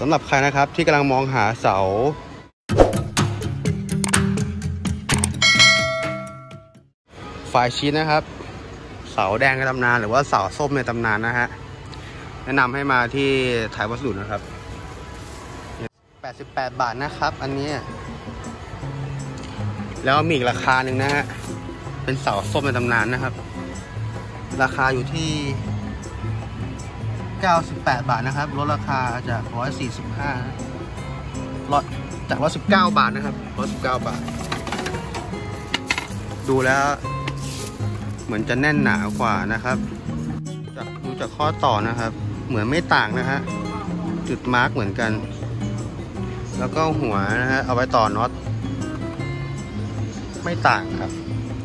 สำหรับใครนะครับที่กำลังมองหาเสาไฟชีสนะครับเสาแดงในตำนานหรือว่าเสาส้มในตำนานนะฮะแนะนำให้มาที่ไทยวัสดุนะครับ88 บาทนะครับอันนี้แล้วมีอีกราคาหนึ่งนะฮะเป็นเสาส้มในตำนานนะครับราคาอยู่ที่98 บาทนะครับลดราคาจาก145ลดจาก119 บาทนะครับ119 บาทดูแล้วเหมือนจะแน่นหนากว่านะครับดูจากข้อต่อนะครับเหมือนไม่ต่างนะฮะจุดมาร์กเหมือนกันแล้วก็หัวนะฮะเอาไว้ต่อน็อตไม่ต่างครับ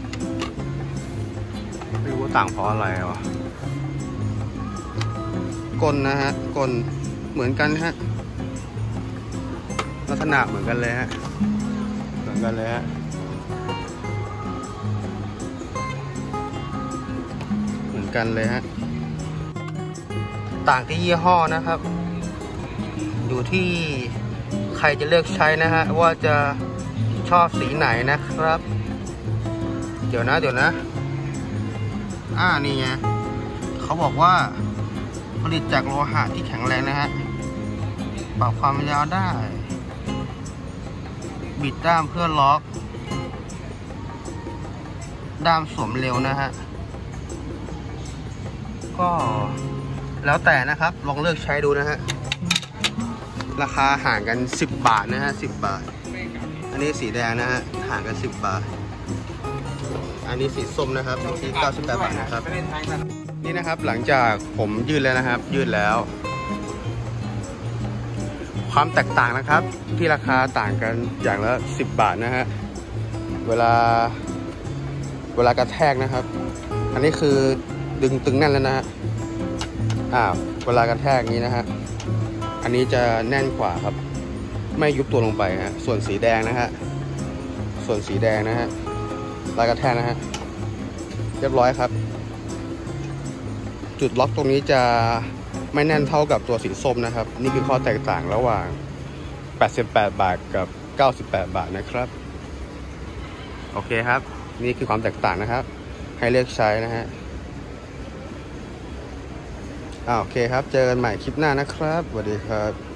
ไม่รู้ว่าต่างเพราะอะไรวะกลนะฮะกลเหมือนกันฮะลักษณะเหมือนกันเลยฮะเหมือนกันเลยฮะเหมือนกันเลยฮะต่างที่ยี่ห้อนะครับอยู่ที่ใครจะเลือกใช้นะฮะว่าจะชอบสีไหนนะครับเดี๋ยวนะนี่ไงเขาบอกว่าผลิตจากโลหะที่แข็งแรงนะฮะปรับความยาวได้บิดด้ามเพื่อล็อกด้ามสวมเร็วนะฮะก็แล้วแต่นะครับลองเลือกใช้ดูนะฮะราคาห่างกัน10 บาทนะฮะ10 บาทอันนี้สีแดงนะฮะห่างกัน10 บาทอันนี้สีส้มนะครับที่98 บาทนะครับนี่นะครับหลังจากผมยืดแล้วนะครับยืดแล้วความแตกต่างนะครับที่ราคาต่างกันอย่างละ10 บาทนะฮะเวลากระแทกนะครับอันนี้คือดึงตึงแน่นแล้วนะฮะเวลากระแทกนี้นะฮะอันนี้จะแน่นกว่าครับไม่ยุบตัวลงไปฮะส่วนสีแดงนะฮะเวลากระแทกนะฮะเรียบร้อยครับจุดล็อกตรงนี้จะไม่แน่นเท่ากับตัวสีส้มนะครับนี่คือข้อแตกต่างระหว่าง88 บาทกับ98 บาทนะครับโอเคครับนี่คือความแตกต่างนะครับให้เลือกใช้นะฮะโอเคครับเจอกันใหม่คลิปหน้านะครับสวัสดีครับ